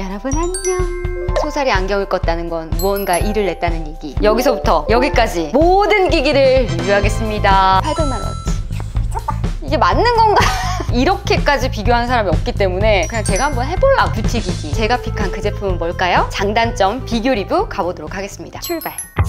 여러분 안녕. 소살이 안경을 껐다는 건 무언가 일을 냈다는 얘기. 여기서부터 여기까지 모든 기기를 리뷰하겠습니다. 800만원어치. 미쳤다. 이게 맞는 건가? 이렇게까지 비교하는 사람이 없기 때문에 그냥 제가 한번 해볼라. 뷰티 기기. 제가 픽한 그 제품은 뭘까요? 장단점 비교 리뷰 가보도록 하겠습니다. 출발.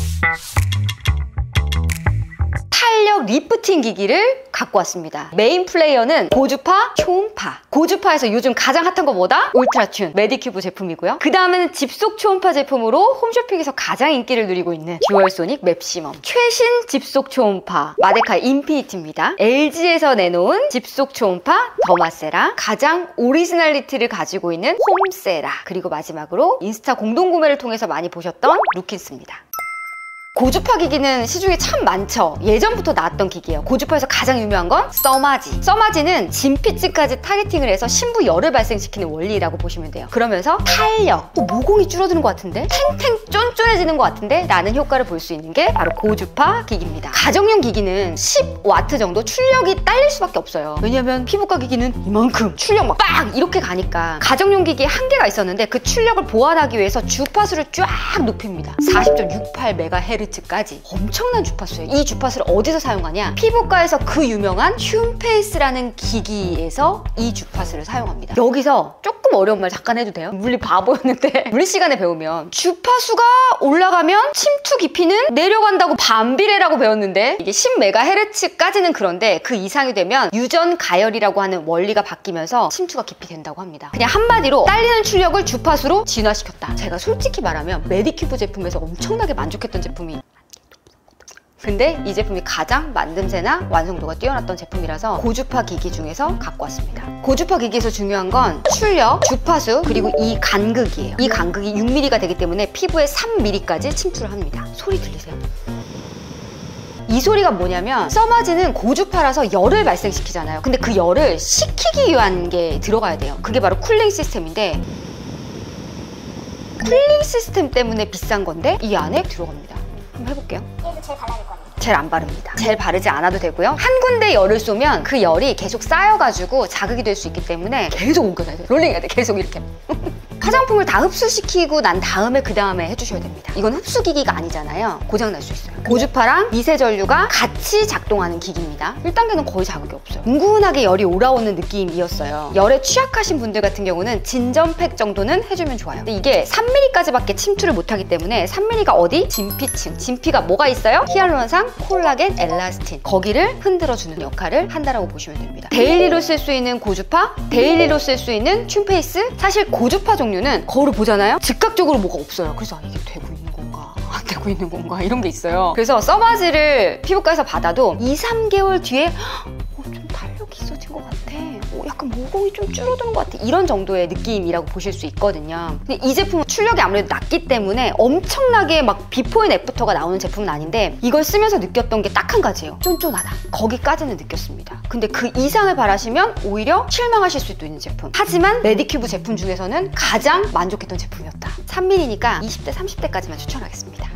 탄력 리프팅 기기를 갖고 왔습니다. 메인 플레이어는 고주파, 초음파. 고주파에서 요즘 가장 핫한 거 뭐다? 울트라튠, 메디큐브 제품이고요. 그 다음에는 집속 초음파 제품으로 홈쇼핑에서 가장 인기를 누리고 있는 듀얼소닉 맥시멈. 최신 집속 초음파, 마데카 인피니티입니다. LG에서 내놓은 집속 초음파 더마세라. 가장 오리지널리티를 가지고 있는 홈세라. 그리고 마지막으로 인스타 공동구매를 통해서 많이 보셨던 루킨스입니다. 고주파 기기는 시중에 참 많죠. 예전부터 나왔던 기기예요. 고주파에서 가장 유명한 건 써마지. 써마지는 진피층까지 타겟팅을 해서 신부열을 발생시키는 원리라고 보시면 돼요. 그러면서 탄력, 모공이 줄어드는 것 같은데? 탱탱 쫀쫀해지는 것 같은데? 라는 효과를 볼 수 있는 게 바로 고주파 기기입니다. 가정용 기기는 10W 정도 출력이 딸릴 수밖에 없어요. 왜냐면 피부과 기기는 이만큼 출력 막 빡! 이렇게 가니까 가정용 기기에 한계가 있었는데 그 출력을 보완하기 위해서 주파수를 쫙 높입니다. 40.68MHz 까지 엄청난 주파수예요. 이 주파수를 어디서 사용하냐? 피부과에서 그 유명한 흉페이스라는 기기에서 이 주파수를 사용합니다. 여기서 조금 어려운 말 잠깐 해도 돼요? 물리 바보였는데 물리 시간에 배우면 주파수가 올라가면 침투 깊이는 내려간다고 반비례라고 배웠는데 이게 10MHz까지는 그런데 그 이상이 되면 유전 가열이라고 하는 원리가 바뀌면서 침투가 깊이 된다고 합니다. 그냥 한마디로 딸리는 출력을 주파수로 진화시켰다. 제가 솔직히 말하면 메디큐브 제품에서 엄청나게 만족했던 제품이 근데 이 제품이 가장 만듦새나 완성도가 뛰어났던 제품이라서 고주파 기기 중에서 갖고 왔습니다. 고주파 기기에서 중요한 건 출력, 주파수, 그리고 이 간극이에요. 이 간극이 6mm가 되기 때문에 피부에 3mm까지 침투를 합니다. 소리 들리세요? 이 소리가 뭐냐면 써마지는 고주파라서 열을 발생시키잖아요. 근데 그 열을 식히기 위한 게 들어가야 돼요. 그게 바로 쿨링 시스템인데 쿨링 시스템 때문에 비싼 건데 이 안에 들어갑니다. 한번 해볼게요. 얘도 젤 발라야 될 거 아니에요? 젤 안 바릅니다. 젤 바르지 않아도 되고요. 한 군데 열을 쏘면 그 열이 계속 쌓여가지고 자극이 될 수 있기 때문에 계속 옮겨놔야 돼요. 롤링해야 돼. 계속 이렇게. 화장품을 다 흡수시키고 난 다음에 그 다음에 해주셔야 됩니다. 이건 흡수기기가 아니잖아요. 고장날 수 있어요. 고주파랑 미세전류가 같이 작동하는 기기입니다. 1단계는 거의 자극이 없어요. 은근하게 열이 올라오는 느낌이었어요. 열에 취약하신 분들 같은 경우는 진전팩 정도는 해주면 좋아요. 근데 이게 3mm까지밖에 침투를 못하기 때문에 3mm가 어디? 진피층. 진피가 뭐가 있어요? 히알루론산, 콜라겐, 엘라스틴. 거기를 흔들어주는 역할을 한다라고 보시면 됩니다. 데일리로 쓸 수 있는 고주파, 데일리로 쓸 수 있는 튠페이스. 사실 고주파 종류는 거울을 보잖아요? 즉각적으로 뭐가 없어요. 그래서 이게 되고 있는 건가? 안 되고 있는 건가? 이런 게 있어요. 그래서 써마지를 피부과에서 받아도 2-3개월 뒤에 좀 탄력이 있어진 것 같아. 약간 모공이 좀 줄어드는 것 같아. 이런 정도의 느낌이라고 보실 수 있거든요. 근데 이 제품은 출력이 아무래도 낮기 때문에 엄청나게 막 비포 앤 애프터가 나오는 제품은 아닌데 이걸 쓰면서 느꼈던 게 딱 한 가지예요. 쫀쫀하다. 거기까지는 느꼈습니다. 근데 그 이상을 바라시면 오히려 실망하실 수도 있는 제품. 하지만 메디큐브 제품 중에서는 가장 만족했던 제품이었다. 3mm니까 20대, 30대까지만 추천하겠습니다.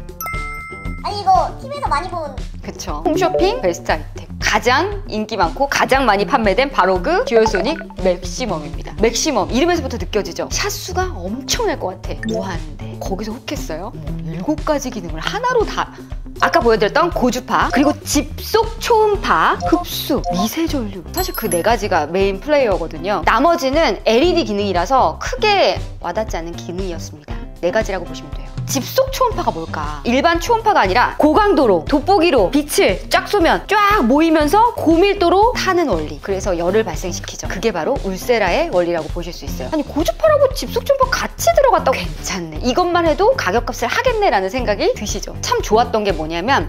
아니 이거 TV에서 많이 본 그쵸. 홈쇼핑 베스트 아이템. 가장 인기 많고 가장 많이 판매된 바로 그 듀얼소닉 맥시멈입니다. 맥시멈 이름에서부터 느껴지죠? 샷수가 엄청날 것 같아. 뭐 하는데 거기서 혹했어요? 7가지 기능을 하나로 다 아까 보여드렸던 고주파, 그리고 집속 초음파, 흡수, 미세전류. 사실 그 4가지가 메인 플레이어거든요. 나머지는 LED 기능이라서 크게 와닿지 않는 기능이었습니다. 4가지라고 보시면 돼요. 집속 초음파가 뭘까? 일반 초음파가 아니라 고강도로, 돋보기로 빛을 쫙 쏘면 쫙 모이면서 고밀도로 타는 원리. 그래서 열을 발생시키죠. 그게 바로 울세라의 원리라고 보실 수 있어요. 아니 고주파라고 집속 초음파 같이 들어갔다고 괜찮네. 이것만 해도 가격값을 하겠네라는 생각이 드시죠. 참 좋았던 게 뭐냐면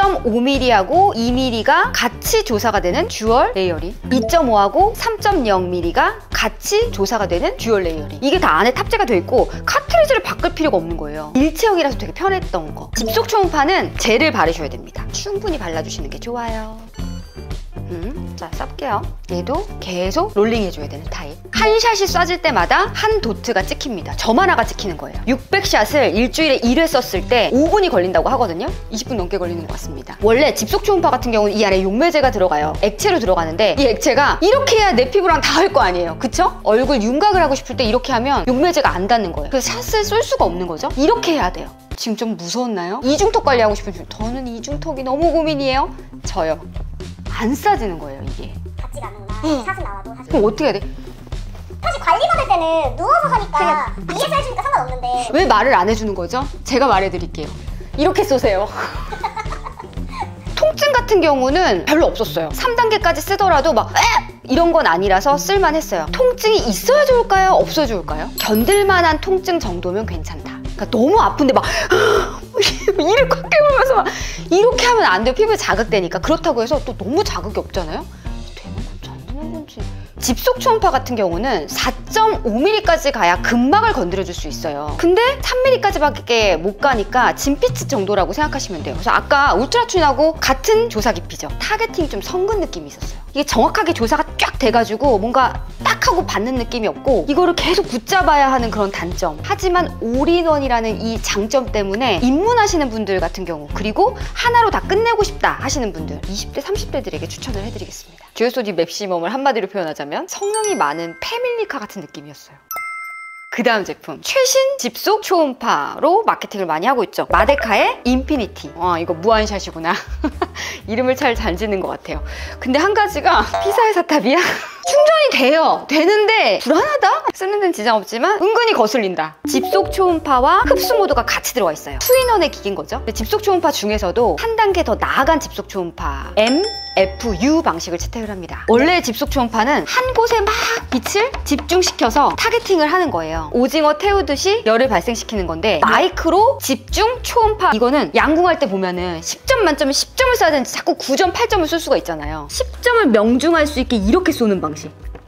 1.5mm하고 2mm가 같이 조사가 되는 듀얼 레이어링, 2.5하고 3.0mm가 같이 조사가 되는 듀얼 레이어링. 이게 다 안에 탑재가 되어 있고 카트리지를 바꿀 필요가 없는 거예요. 일체형이라서 되게 편했던 거. 집속 초음파는 젤을 바르셔야 됩니다. 충분히 발라주시는 게 좋아요. 자, 쌉게요. 얘도 계속 롤링 해줘야 되는 타입. 한 샷이 쏴질 때마다 한 도트가 찍힙니다. 점 하나가 찍히는 거예요. 600샷을 일주일에 1회 썼을 때 5분이 걸린다고 하거든요. 20분 넘게 걸리는 것 같습니다. 원래 집속 초음파 같은 경우는 이 안에 용매제가 들어가요. 액체로 들어가는데 이 액체가 이렇게 해야 내 피부랑 닿을 거 아니에요. 그쵸? 얼굴 윤곽을 하고 싶을 때 이렇게 하면 용매제가 안 닿는 거예요. 그래서 샷을 쏠 수가 없는 거죠. 이렇게 해야 돼요. 지금 좀 무서웠나요? 이중턱 관리하고 싶은 분, 저는 이중턱이 너무 고민이에요. 저요. 안 싸지는 거예요, 이게. 닿지가 않는구나. 샷은 나와도 사실. 그럼 어떻게 해야 돼? 사실 관리 받을 때는 누워서 하니까 위에서 해주니까 상관없는데. 왜 말을 안 해주는 거죠? 제가 말해드릴게요. 이렇게 쏘세요. 통증 같은 경우는 별로 없었어요. 3단계까지 쓰더라도 막 이런 건 아니라서 쓸만했어요. 통증이 있어야 좋을까요? 없어야 좋을까요? 견딜만한 통증 정도면 괜찮다. 그러니까 너무 아픈데 막 이를 꽉 깨물면서 막 이렇게 하면 안 돼요. 피부에 자극되니까. 그렇다고 해서 또 너무 자극이 없잖아요. 되는 건지 안 되는 건지. 집속 초음파 같은 경우는 4.5mm까지 가야 근막을 건드려줄 수 있어요. 근데 3mm까지밖에 못 가니까 진피치 정도라고 생각하시면 돼요. 그래서 아까 울트라튠하고 같은 조사 깊이죠. 타겟팅이 좀 성근 느낌이 있었어요. 이게 정확하게 조사가 쫙 돼가지고 뭔가 딱 하고 받는 느낌이 없고 이거를 계속 붙잡아야 하는 그런 단점. 하지만 올인원이라는 이 장점 때문에 입문하시는 분들 같은 경우, 그리고 하나로 다 끝내고 싶다 하시는 분들, 20대 30대들에게 추천을 해드리겠습니다. 듀얼소닉 맥시멈을 한마디로 표현하자면 성능이 많은 패밀리카 같은 느낌이었어요. 그 다음 제품, 최신 집속 초음파로 마케팅을 많이 하고 있죠. 마데카의 인피니티. 이거 무한샷이구나. 이름을 잘 짓는 것 같아요. 근데 한 가지가 피사의 사탑이야? 충전이 돼요. 되는데 불안하다? 쓰는 데는 지장 없지만 은근히 거슬린다. 집속 초음파와 흡수 모드가 같이 들어가 있어요. 투인원의 기기인 거죠. 근데 집속 초음파 중에서도 한 단계 더 나아간 집속 초음파 MFU 방식을 채택을 합니다. 원래 집속 초음파는 한 곳에 막 빛을 집중시켜서 타겟팅을 하는 거예요. 오징어 태우듯이 열을 발생시키는 건데 마이크로 집중 초음파, 이거는 양궁할 때 보면은 10점 만점에 10점을 쏴야 되는지 자꾸 9점, 8점을 쏠 수가 있잖아요. 10점을 명중할 수 있게 이렇게 쏘는 방식.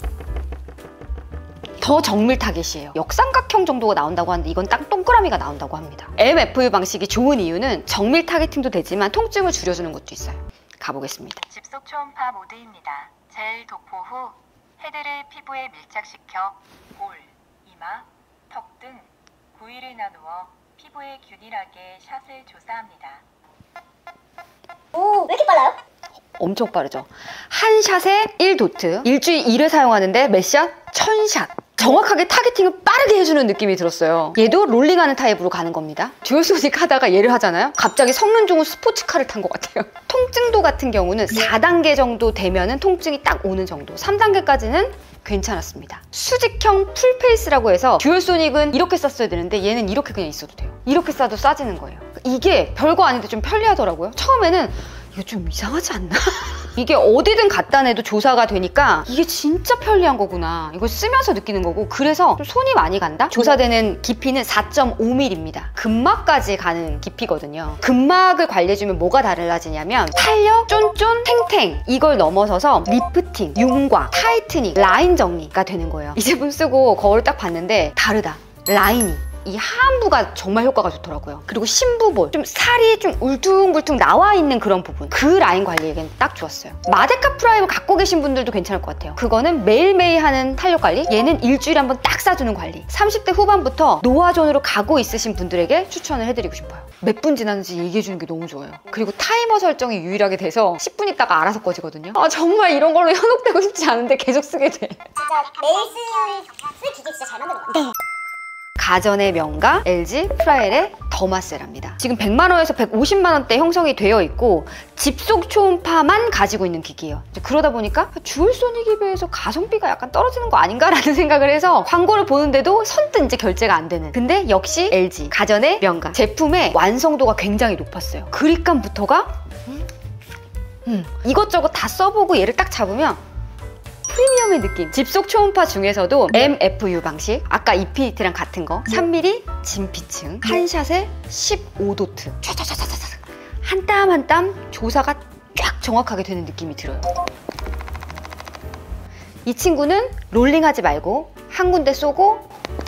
더 정밀 타겟이에요. 역삼각형 정도가 나온다고 하는데 이건 딱 동그라미가 나온다고 합니다. MFU 방식이 좋은 이유는 정밀 타겟팅도 되지만 통증을 줄여주는 것도 있어요. 가보겠습니다. 집속 초음파 모드입니다. 젤 도포 후 헤드를 피부에 밀착시켜 볼, 이마, 턱 등 부위를 나누어 피부에 균일하게 샷을 조사합니다. 오, 왜 이렇게 빨라요? 엄청 빠르죠. 한 샷에 1도트. 일주일 1회 사용하는데 몇 샷? 1000샷. 정확하게 타겟팅을 빠르게 해주는 느낌이 들었어요. 얘도 롤링하는 타입으로 가는 겁니다. 듀얼소닉 하다가 얘를 하잖아요. 갑자기 성능 좋은 스포츠카를 탄 것 같아요. 통증도 같은 경우는 4단계 정도 되면은 통증이 딱 오는 정도. 3단계까지는 괜찮았습니다. 수직형 풀페이스라고 해서 듀얼소닉은 이렇게 쐈어야 되는데 얘는 이렇게 그냥 있어도 돼요. 이렇게 쏴도 쏴지는 거예요. 이게 별거 아닌데 좀 편리하더라고요. 처음에는 이거 좀 이상하지 않나? 이게 어디든 갖다 내도 조사가 되니까 이게 진짜 편리한 거구나. 이걸 쓰면서 느끼는 거고, 그래서 좀 손이 많이 간다? 조사되는 깊이는 4.5mm입니다. 근막까지 가는 깊이거든요. 근막을 관리해주면 뭐가 달라지냐면 탄력, 쫀쫀, 탱탱, 이걸 넘어서서 리프팅, 윤곽, 타이트닝, 라인 정리가 되는 거예요. 이 제품 쓰고 거울을 딱 봤는데 다르다. 라인이. 이 하안부가 정말 효과가 좋더라고요. 그리고 심부볼, 좀 살이 좀 울퉁불퉁 나와 있는 그런 부분, 그 라인 관리에겐 딱 좋았어요. 마데카 프라이머 갖고 계신 분들도 괜찮을 것 같아요. 그거는 매일매일 하는 탄력 관리, 얘는 일주일에 한 번 딱 쏴주는 관리. 30대 후반부터 노화존으로 가고 있으신 분들에게 추천을 해드리고 싶어요. 몇 분 지났는지 얘기해주는 게 너무 좋아요. 그리고 타이머 설정이 유일하게 돼서 10분 있다가 알아서 꺼지거든요. 정말 이런 걸로 현혹되고 싶지 않은데 계속 쓰게 돼. 진짜 매일 쓸 기계 진짜 잘 만드는 것 같아요. 가전의 명가 LG 프라엘의 더마셀랍니다. 지금 100만원에서 150만원대 형성이 되어 있고 집속 초음파만 가지고 있는 기기예요. 그러다 보니까 듀얼소닉에 비해서 가성비가 약간 떨어지는 거 아닌가라는 생각을 해서 광고를 보는데도 선뜻 이제 결제가 안 되는. 근데 역시 LG 가전의 명가. 제품의 완성도가 굉장히 높았어요. 그립감부터가 이것저것 다 써보고 얘를 딱 잡으면 프리미엄의 느낌. 집속 초음파 중에서도 MFU 방식, 아까 인피니티랑 같은 거 3mm 진피층, 한 샷에 15도트, 촤촤촤촤촤 한 땀 한 땀 조사가 쫙 정확하게 되는 느낌이 들어요. 이 친구는 롤링하지 말고 한 군데 쏘고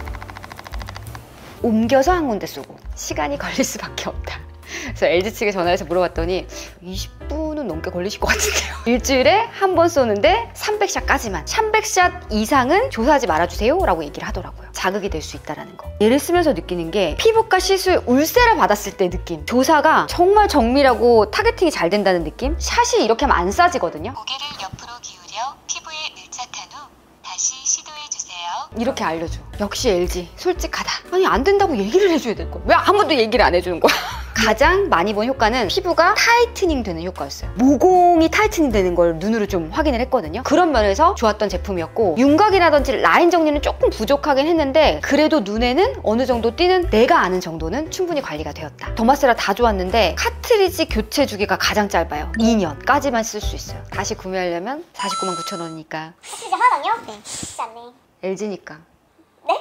옮겨서 한 군데 쏘고 시간이 걸릴 수밖에 없다. 그래서 LG 측에 전화해서 물어봤더니 20분은 1년 넘게 걸리실 것 같은데요. 일주일에 한 번 쏘는데 300샷까지만, 300샷 이상은 조사하지 말아주세요 라고 얘기를 하더라고요. 자극이 될 수 있다는 거. 얘를 쓰면서 느끼는 게 피부과 시술 울세라 받았을 때 느낌, 조사가 정말 정밀하고 타겟팅이 잘 된다는 느낌? 샷이 이렇게 하면 안 싸지거든요. 고개를 옆으로 기울여 피부에 밀착한 후 다시 시도해주세요. 이렇게 알려줘. 역시 LG 솔직하다. 아니 안 된다고 얘기를 해줘야 될 거야. 왜 아무도 얘기를 안 해주는 거야? 가장 많이 본 효과는 피부가 타이트닝 되는 효과였어요. 모공이 타이트닝 되는 걸 눈으로 좀 확인을 했거든요. 그런 면에서 좋았던 제품이었고, 윤곽이라든지 라인 정리는 조금 부족하긴 했는데 그래도 눈에는 어느 정도 띄는, 내가 아는 정도는 충분히 관리가 되었다. 더마세라 다 좋았는데 카트리지 교체 주기가 가장 짧아요. 2년까지만 쓸 수 있어요. 다시 구매하려면 499,900원이니까. 사실 이제 하나랑요? 네. 쉽지 않네. LG니까. 네?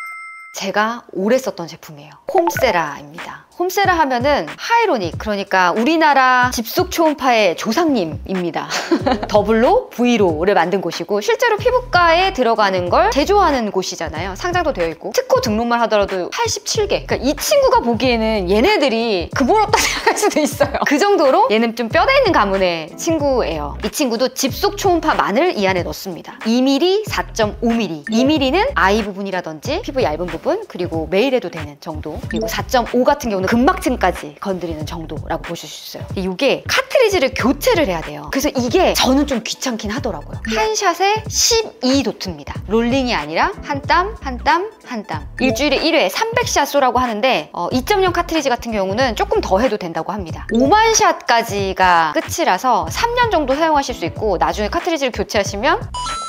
제가 오래 썼던 제품이에요. 홈세라입니다. 홈세라 하면은 하이로닉, 그러니까 우리나라 집속 초음파의 조상님입니다. 더블로 V로를 만든 곳이고, 실제로 피부과에 들어가는 걸 제조하는 곳이잖아요. 상장도 되어 있고, 특허 등록만 하더라도 87개. 그러니까 이 친구가 보기에는 얘네들이 근본없다 생각할 수도 있어요. 그 정도로 얘는 좀 뼈대 있는 가문의 친구예요. 이 친구도 집속 초음파만을 이 안에 넣습니다. 2mm, 4.5mm. 2mm는 아이 부분이라든지 피부 얇은 부분, 그리고 매일 해도 되는 정도, 그리고 4.5 같은 경우는 근막층까지 건드리는 정도라고 보실 수 있어요. 이게 카트리지를 교체를 해야 돼요. 그래서 이게 저는 좀 귀찮긴 하더라고요. 한 샷에 12도트입니다. 롤링이 아니라 한 땀, 한 땀, 한 땀. 일주일에 1회 300샷 쏘라고 하는데 2.0 카트리지 같은 경우는 조금 더 해도 된다고 합니다. 5만 샷까지가 끝이라서 3년 정도 사용하실 수 있고, 나중에 카트리지를 교체하시면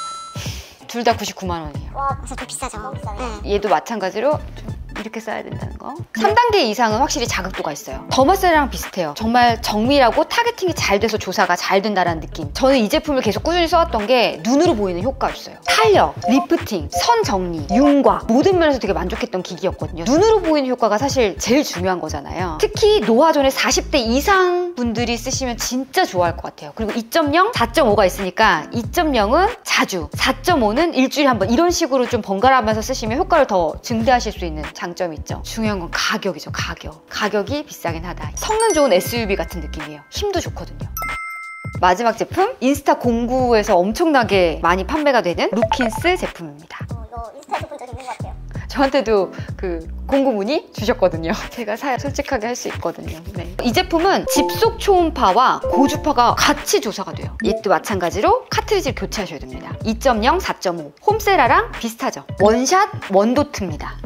둘 다 99만 원이에요. 와, 진짜 더 비싸죠. 너무 비싸네. 얘도 마찬가지로 좀 이렇게 써야 된다는 거. 3단계 이상은 확실히 자극도가 있어요. 더마세라랑 비슷해요. 정말 정밀하고 타겟팅이 잘 돼서 조사가 잘 된다는 느낌. 저는 이 제품을 계속 꾸준히 써왔던 게 눈으로 보이는 효과였어요. 탄력, 리프팅, 선 정리, 윤곽, 모든 면에서 되게 만족했던 기기였거든요. 눈으로 보이는 효과가 사실 제일 중요한 거잖아요. 특히 노화존의 40대 이상 분들이 쓰시면 진짜 좋아할 것 같아요. 그리고 2.0, 4.5가 있으니까 2.0은 자주, 4.5는 일주일에 한 번, 이런 식으로 좀 번갈아가면서 쓰시면 효과를 더 증대하실 수 있는 장점이 있죠. 중요한 건 가격이죠. 가격이 비싸긴 하다. 성능 좋은 SUV 같은 느낌이에요. 힘도 좋거든요. 마지막 제품, 인스타 공구에서 엄청나게 많이 판매가 되는 루킨스 제품입니다. 이거 인스타에서 본 적 있는 것 같아요. 저한테도 그 공구 문의 주셨거든요. 제가 사야 솔직하게 할 수 있거든요. 네. 이 제품은 집속 초음파와 고주파가 같이 조사가 돼요. 얘도 마찬가지로 카트리지를 교체하셔야 됩니다. 2.0, 4.5. 홈세라랑 비슷하죠. 원샷, 원도트입니다.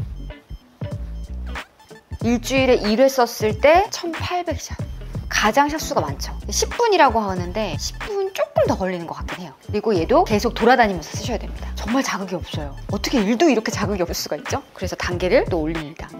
일주일에 1회 썼을 때 1800샷. 가장 샷수가 많죠. 10분이라고 하는데 10분 조금 더 걸리는 것 같긴 해요. 그리고 얘도 계속 돌아다니면서 쓰셔야 됩니다. 정말 자극이 없어요. 어떻게 일도 이렇게 자극이 없을 수가 있죠? 그래서 단계를 또 올립니다.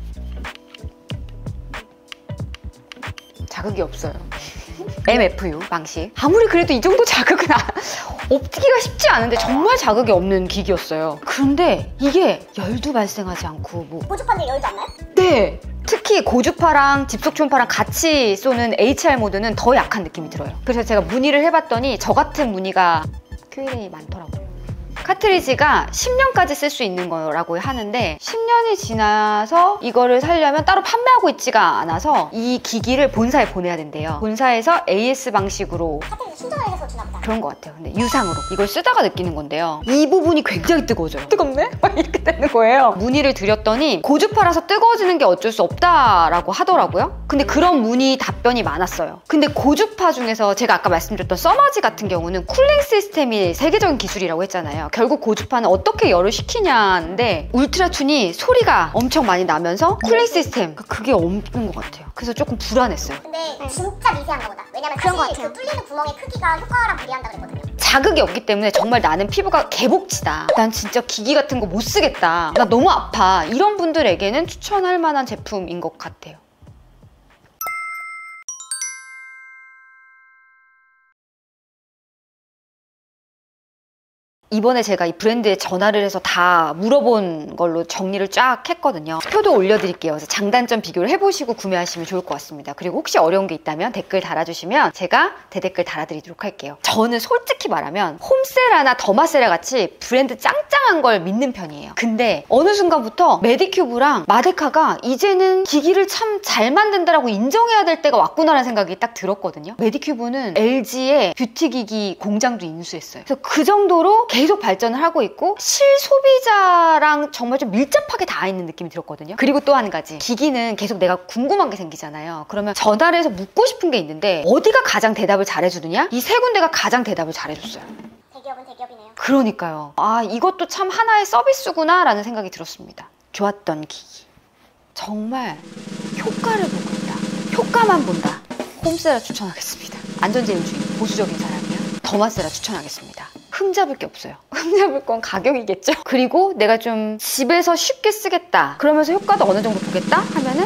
자극이 없어요. MFU 방식. 아무리 그래도 이 정도 자극은 없기가 쉽지 않은데 정말 자극이 없는 기기였어요. 그런데 이게 열도 발생하지 않고 고주파인데 열도 안 나요? 네! 특히 고주파랑 집속 초음파랑 같이 쏘는 HR 모드는 더 약한 느낌이 들어요. 그래서 제가 문의를 해봤더니 저 같은 문의가 Q&A 많더라고요. 카트리지가 10년까지 쓸 수 있는 거라고 하는데 10년이 지나서 이거를 사려면 따로 판매하고 있지가 않아서 이 기기를 본사에 보내야 된대요. 본사에서 AS 방식으로 카트리지 충전을 해서 주나 보다. 그런 것 같아요. 근데 유상으로 이걸 쓰다가 느끼는 건데요. 이 부분이 굉장히 뜨거워져요. 뜨겁네? 막 이렇게 되는 거예요. 문의를 드렸더니 고주파라서 뜨거워지는 게 어쩔 수 없다라고 하더라고요. 근데 그런 문의 답변이 많았어요. 근데 고주파 중에서 제가 아까 말씀드렸던 써마지 같은 경우는 쿨링 시스템이 세계적인 기술이라고 했잖아요. 결국 고주파는 어떻게 열을 식히냐인데 울트라튠이 소리가 엄청 많이 나면서 쿨링 시스템 그게 없는 것 같아요. 그래서 조금 불안했어요. 근데 진짜 미세한가 보다. 왜냐면 그런 것 사실 같아요. 그 뚫리는 구멍의 크기가 효과랑 비례한다 그랬거든요. 자극이 없기 때문에 정말 나는 피부가 개복치다. 난 진짜 기기 같은 거 못 쓰겠다. 나 너무 아파. 이런 분들에게는 추천할 만한 제품인 것 같아요. 이번에 제가 이 브랜드에 전화를 해서 다 물어본 걸로 정리를 쫙 했거든요. 표도 올려드릴게요. 그래서 장단점 비교를 해보시고 구매하시면 좋을 것 같습니다. 그리고 혹시 어려운 게 있다면 댓글 달아주시면 제가 대댓글 달아드리도록 할게요. 저는 솔직히 말하면 홈세라나 더마세라 같이 브랜드 짱짱한 걸 믿는 편이에요. 근데 어느 순간부터 메디큐브랑 마데카가 이제는 기기를 참 잘 만든다라고 인정해야 될 때가 왔구나라는 생각이 딱 들었거든요. 메디큐브는 LG의 뷰티기기 공장도 인수했어요. 그래서 그 정도로 계속 발전을 하고 있고 실소비자랑 정말 좀 밀접하게 닿아 있는 느낌이 들었거든요. 그리고 또 한 가지, 기기는 계속 내가 궁금한 게 생기잖아요. 그러면 전화를 해서 묻고 싶은 게 있는데 어디가 가장 대답을 잘해주느냐? 이 세 군데가 가장 대답을 잘해줬어요. 대기업은 대기업이네요. 그러니까요. 아, 이것도 참 하나의 서비스구나 라는 생각이 들었습니다. 좋았던 기기. 정말 효과를 보고 있다. 효과만 본다. 홈세라 추천하겠습니다. 안전제일주의, 보수적인 사람이야. 더마세라 추천하겠습니다. 흠잡을 게 없어요. 흠잡을 건 가격이겠죠? 그리고 내가 좀 집에서 쉽게 쓰겠다, 그러면서 효과도 어느 정도 보겠다 하면은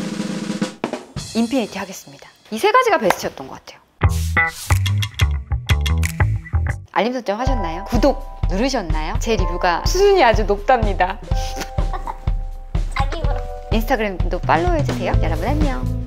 인피니티 하겠습니다. 이 세 가지가 베스트였던 것 같아요. 알림 설정 하셨나요? 구독 누르셨나요? 제 리뷰가 수준이 아주 높답니다. 자기 입으로. 인스타그램도 팔로우 해주세요. 여러분 안녕.